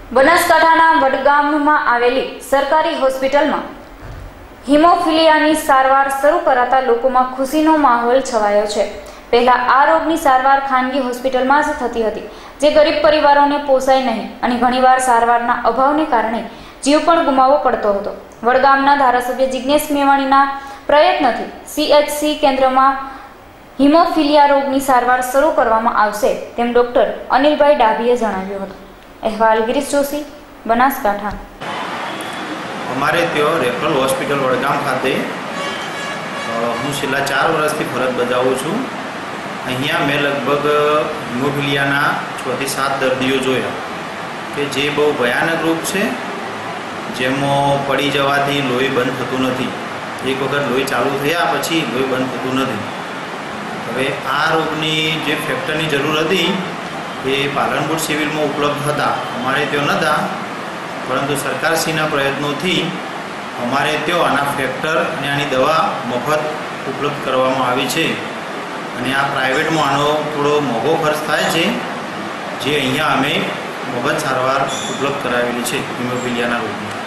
બનાસકાંઠાના વડગામમાં આવેલી સરકારી હોસ્પિટલમાં હિમોફિલિયાની સારવાર શરૂ કરાતા લોકોમાં ખુશીનો માહોલ છવાયો છે। પહેલા આ રોગની સારવાર ખાનગી હોસ્પિટલમાં જ થતી હતી, જે ગરીબ પરિવારોને પોસાય નહીં અને ઘણીવાર સારવારના અભાવને કારણે જીવ પણ ગુમાવવો પડતો હતો। વડગામના ધારાસભ્ય જિગ્નેશ મેવાણીના પ્રયત્નથી CHC કેન્દ્રમાં હિમોફિલિયા રોગની સારવાર શરૂ કરવામાં આવશે તેમ ડોક્ટર અનિલભાઈ ડાભીએ જણાવ્યું હતું। अहवाल गिरीश जोशी, बनासकांठा। अमारे त्यो रेफरल हॉस्पिटल वडगाम खाते हूँ छेल्ला 4 वर्षथी फरज बजावुं छुं। अहींया मैं लगभग हिमोफिलियाना 6 થી 7 दर्दीओ जोया कि जे बहु भयानक रोग है, जेमां पड़ी जवाथी लोही बंद थतुं नथी। एक वखत लोही चालू थया पछी लोही बंद थतुं नथी। हवे आ रोगनी जे फैक्टरनी जरूर हती ये पालनपुर सिविल में उपलब्ध था, अमारे त्यो नता, परंतु सरकारश्रीना प्रयत्नों अमारे त्यो आना फैक्टर अने आनी दवा मफत उपलब्ध करवामां आवी छे। अने आ प्राइवेट में आनो थोड़ो मोघो खर्च थाय छे, जे अहींया अमे मफत सारवार उपलब्ध करावेली छे हिमोफिलियाना रोगनी।